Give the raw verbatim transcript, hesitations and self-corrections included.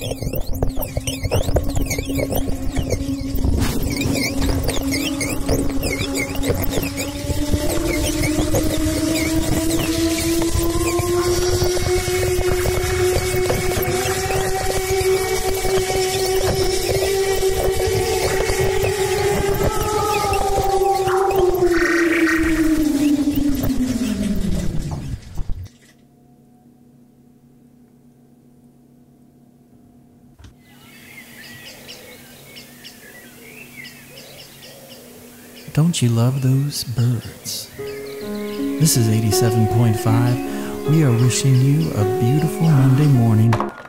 Don't you love those birds? This is eighty-seven point five. We are wishing you a beautiful Monday morning.